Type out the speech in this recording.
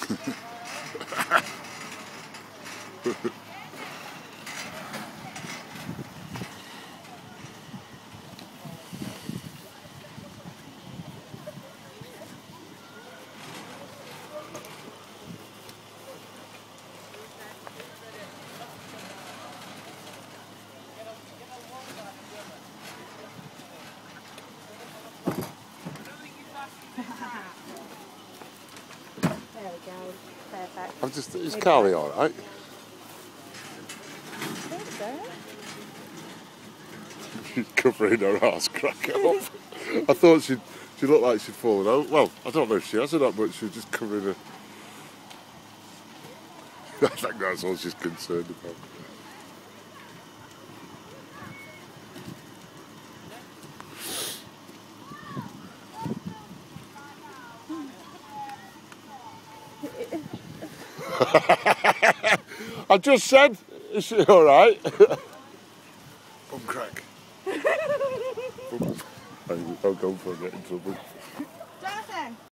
There we go. Perfect. I'm just. Is Carly all right? I think so. She's covering her arse crack up. I thought she looked like she'd fallen out. Well, I don't know if she has or not, but she was just covering her. I think that's all she's concerned about. I just said, is she all right? Bum crack. I'll go for it in trouble.